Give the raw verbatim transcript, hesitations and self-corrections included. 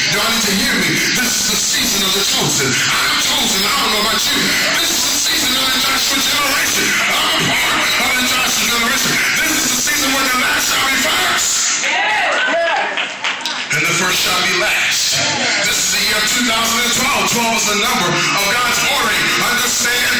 Y'all need to hear me. This is the season of the chosen. I'm chosen. I don't know about you. This is the season of the Joshua generation. I'm a part of the Joshua generation. This is the season where the last shall be first. And the first shall be last. This is the year two thousand twelve. twelve is the number of God's ordering. Understand